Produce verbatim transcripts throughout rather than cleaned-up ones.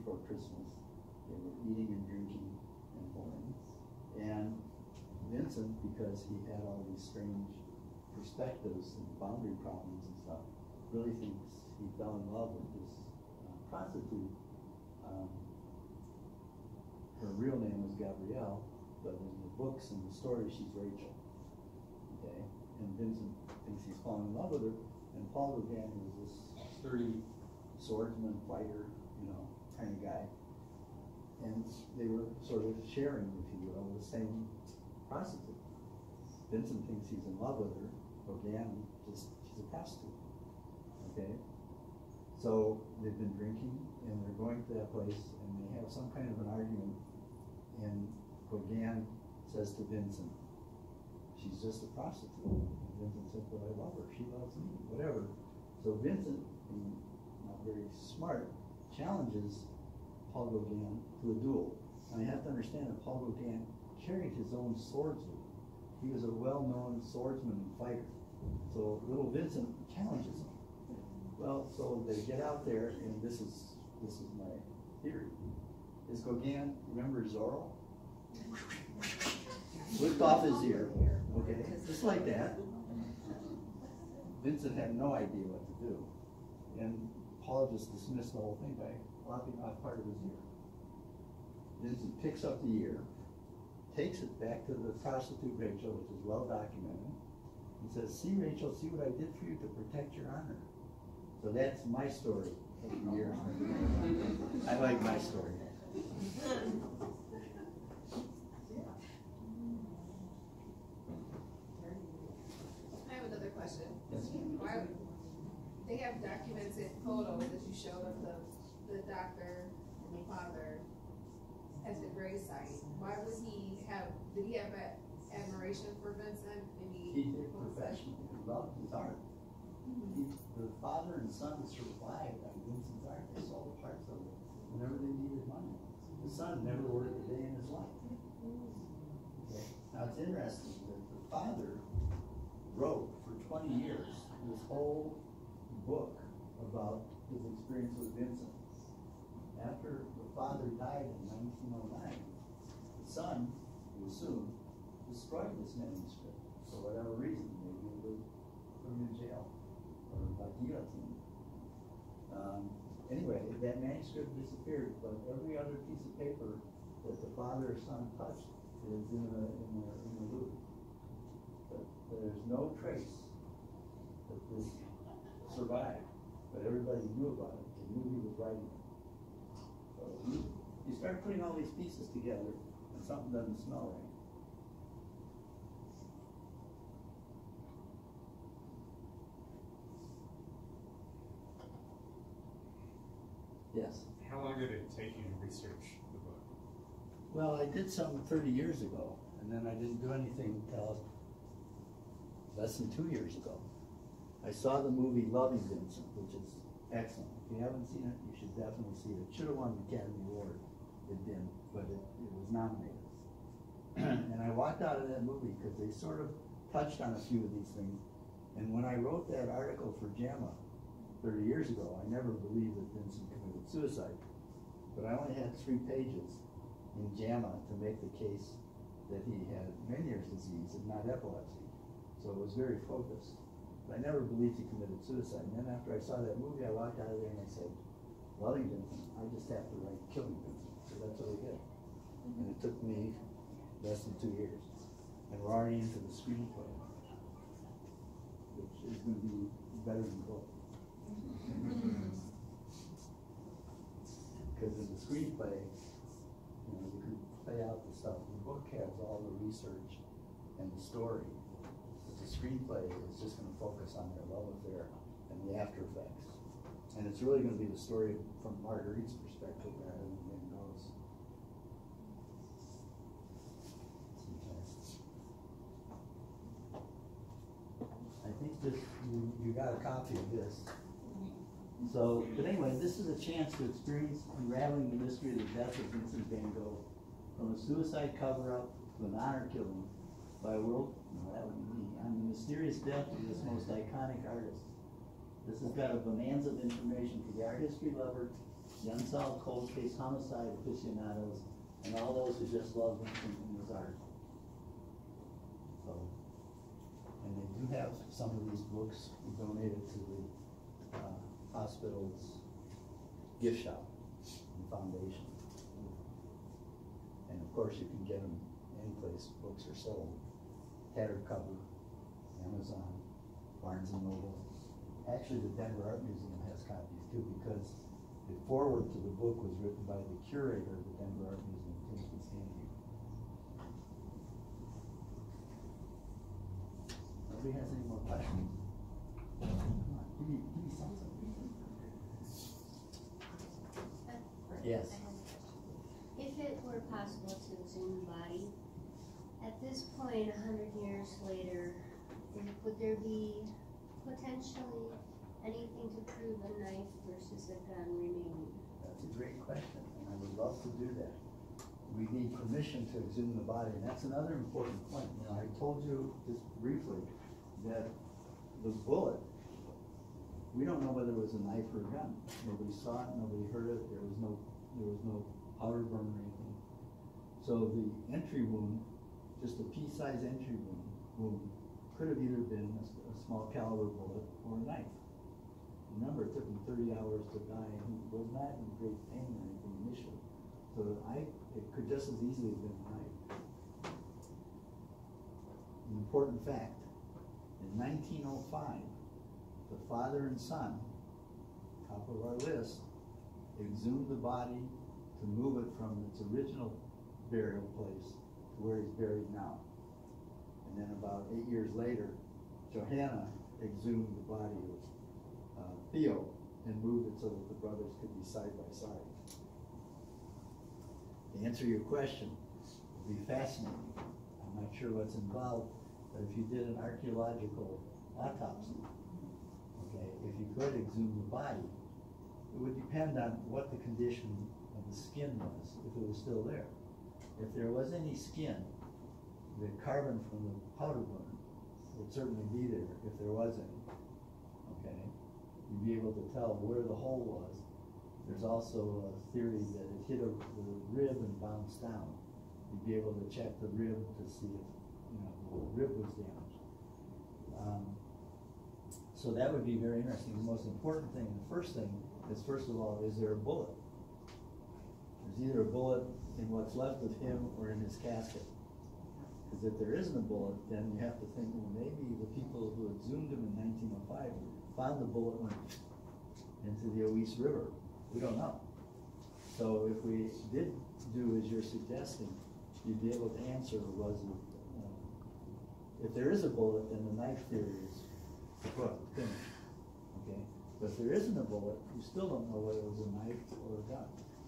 before Christmas. They were eating and drinking and whoring. And Vincent, because he had all these strange perspectives and boundary problems and stuff, really thinks he fell in love with this uh, prostitute. Um, her real name was Gabrielle, but in the books and the story, she's Rachel. Okay, and Vincent thinks he's falling in love with her, and Paul Gauguin was this sturdy swordsman, fighter, you know, kind of guy. And they were sort of sharing, if you will, the same prostitute. Vincent thinks he's in love with her. Gauguin just, she's a prostitute. Okay? So they've been drinking and they're going to that place and they have some kind of an argument. And Gauguin says to Vincent, she's just a prostitute. And Vincent said, but I love her. She loves me. Whatever. So Vincent, being not very smart, challenges Paul Gauguin to a duel. Now you have to understand that Paul Gauguin carried his own swords with him. He was a well-known swordsman and fighter. So little Vincent challenges him. Well, so they get out there, and this is this is my theory. Is Gauguin, remember Zorro? Whipped off his ear. Okay, just like that. Vincent had no idea what to do. And Paul just dismissed the whole thing by lopping off part of his ear. Vincent picks up the ear, takes it back to the prostitute Rachel, which is well documented, and says, see Rachel, see what I did for you to protect your honor. So that's my story of the years. I like my story. I have another question. Yes. Why, they have documented photos that you showed of the, the doctor and the father at the gravesite. Why would he have, did he have a, admiration for Vincent? Maybe He did professionally. He loved his art. Mm-hmm. he, the father and son survived on Vincent's art. They sold parts of it whenever they needed money. The son never worked a day in his life. Okay. Now it's interesting that the father wrote for twenty years this whole book about his experience with Vincent. After the father died in nineteen oh nine, the son, we assume, destroyed this manuscript for whatever reason. Maybe it was put him in jail or by guillotine. Um, anyway, that manuscript disappeared, but every other piece of paper that the father or son touched is in the in the in the Louvre. But there's no trace that this survived. But everybody knew about it. They knew he was writing it. So you, you start putting all these pieces together, and something doesn't smell right. Yes. How long did it take you to research the book? Well, I did some thirty years ago, and then I didn't do anything until less than two years ago. I saw the movie Loving Vincent, which is excellent. If you haven't seen it, you should definitely see it. It should have won the Academy Award. It didn't, but it, it was nominated. And I walked out of that movie because they sort of touched on a few of these things. And when I wrote that article for JAMA thirty years ago, I never believed that Vincent committed suicide. But I only had three pages in JAMA to make the case that he had Meniere's disease and not epilepsy. So it was very focused. But I never believed he committed suicide. And then after I saw that movie, I walked out of there and I said, loving Vincent, I just have to write killing Vincent. So that's what I did. And it took me less than two years. And we're already into the screenplay, which is going to be better than both. Because in the screenplay, you know, you can play out the stuff. The book has all the research and the story. But the screenplay is just going to focus on their love affair and the after effects. And it's really going to be the story from Marguerite's perspective rather than Van Gogh's. I think this, you, you got a copy of this. So, but anyway, this is a chance to experience unraveling the mystery of the death of Vincent Van Gogh, from a suicide cover-up to an honor killing by a world, no, that would be me, on the mysterious death of this most iconic artist. This has got a bonanza of information for the art history lover the unsolved cold case homicide aficionados, and all those who just love Vincent and his art. So, and they do have some of these books donated to the uh, hospital's gift shop and foundation. And of course, you can get them any place books are sold. Tattered cover, Amazon, Barnes and Noble. Actually, the Denver Art Museum has copies too, because the foreword to the book was written by the curator of the Denver Art Museum, Timothy Stanley. Nobody has any more questions? Come on, give me, give me something. Yes. If it were possible to exhume the body, at this point, a hundred years later, would there be potentially anything to prove a knife versus a gun remaining? That's a great question, and I would love to do that. We need permission to exhume the body, and that's another important point. You know, I told you just briefly that the bullet, we don't know whether it was a knife or a gun. Nobody saw it, nobody heard it, there was no there was no powder burn or anything. So the entry wound, just a pea-sized entry wound, wound, could have either been a, a small caliber bullet or a knife. Remember, it took him thirty hours to die, and he was not in great pain or anything initially. So I, it could just as easily have been a knife. An important fact, in nineteen oh five, the father and son, top of our list, exhumed the body to move it from its original burial place to where he's buried now. And then about eight years later, Johanna exhumed the body of uh, Theo and moved it so that the brothers could be side by side. To answer your question, it would be fascinating. I'm not sure what's involved, but if you did an archaeological autopsy, okay, if you could exhume the body, it would depend on what the condition of the skin was, if it was still there. If there was any skin, the carbon from the powder burn would certainly be there if there was any. Okay? You'd be able to tell where the hole was. There's also a theory that it hit a, the rib and bounced down. You'd be able to check the rib to see if you know the rib was damaged. Um, so that would be very interesting. The most important thing, the first thing, is first of all, is there a bullet? There's either a bullet in what's left of him or in his casket. Because if there isn't a bullet, then you have to think, well, maybe the people who exhumed him in nineteen oh five found the bullet went into the Oise River. We don't know. So if we did do as you're suggesting, you'd be able to answer, was it, uh, if there is a bullet, then the knife theory is finished. Okay? But if there isn't a bullet, you still don't know whether it was a knife or a gun.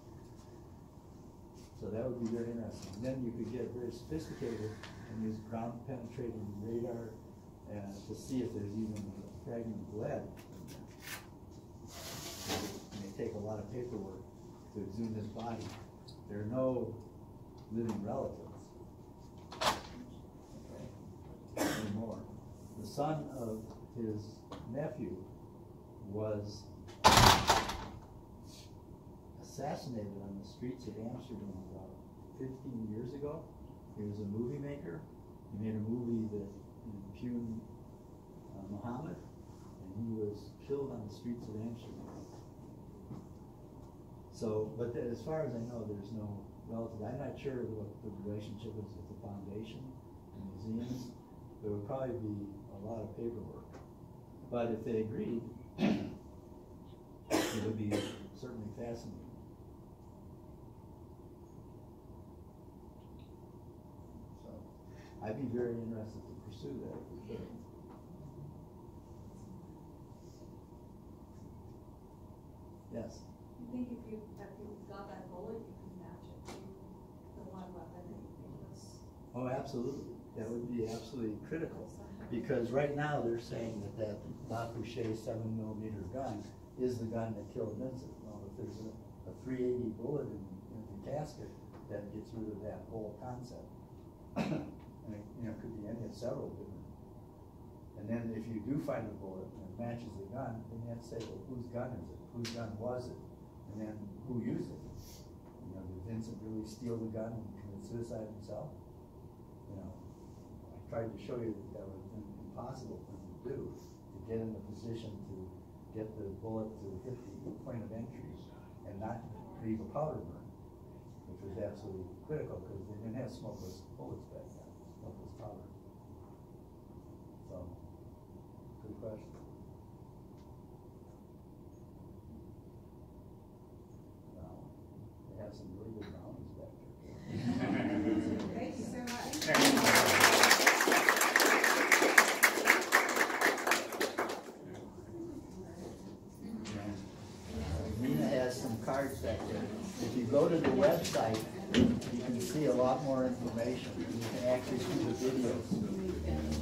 So that would be very interesting. And then you could get very sophisticated and use ground penetrating radar uh, to see if there's even a fragment of lead in there. So it may take a lot of paperwork to exhume his body. There are no living relatives. Okay. Anymore. The son of his nephew was assassinated on the streets of Amsterdam about fifteen years ago. He was a movie maker. He made a movie that impugned uh, Muhammad, and he was killed on the streets of Amsterdam. So, but th as far as I know, there's no relative. I'm not sure what the relationship is with the foundation and museums. There would probably be a lot of paperwork. But if they agreed, it would be certainly fascinating. So, I'd be very interested to pursue that if we could. Yes? You think if you, if you got that bullet, you could match it to the one weapon that you think was... Oh, absolutely. That would be absolutely critical. Because right now they're saying that that La Fouché seven millimeter gun is the gun that killed Vincent. Well, if there's a, a three eighty bullet in, in the casket, that gets rid of that whole concept. And it, you know, could be any of several different. And then if you do find a bullet and it matches the gun, then you have to say, well, whose gun is it? Whose gun was it? And then who used it? You know, did Vincent really steal the gun and commit suicide himself? You know, I tried to show you that that was an impossible thing to do, to get in the position to get the bullet to hit the point of entry and not leave a powder burn, which was absolutely critical because they didn't have smokeless bullets back then, smokeless powder. So, good question. Now, they have some really good brownies back there. Thank you so much. Nina has some cards back there. If you go to the website, you can see a lot more information. You can actually see the videos.